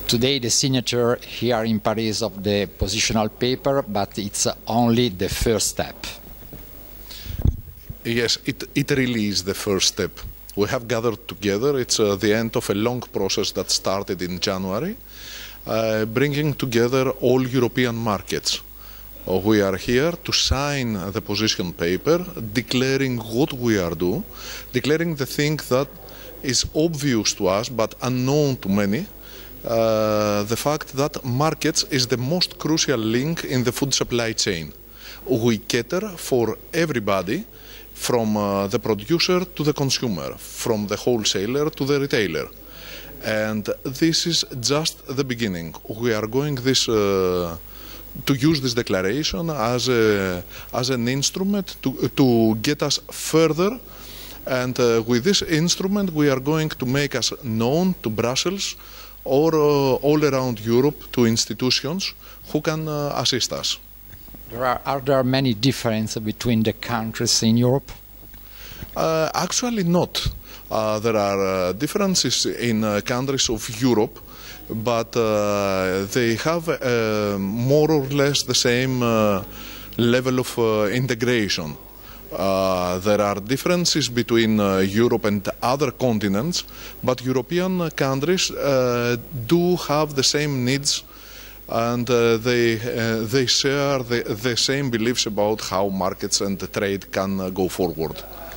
today the signature here in Paris of the positional paper, but it's only the first step. Yes, it really is the first step. We have gathered together. It's the end of a long process that started in January, bringing together all European markets. We are here to sign the position paper, declaring what we are doing, declaring the thing that is obvious to us but unknown to many, the fact that markets is the most crucial link in the food supply chain. We cater for everybody, from the producer to the consumer, from the wholesaler to the retailer. And this is just the beginning. We are going to use this declaration as an instrument to get us further. And with this instrument, we are going to make us known to Brussels or all around Europe to institutions who can assist us. Are there many differences between the countries in Europe? Actually not. There are differences in countries of Europe, but they have more or less the same level of integration. There are differences between Europe and other continents, but European countries do have the same needs, and they share the same beliefs about how markets and trade can go forward.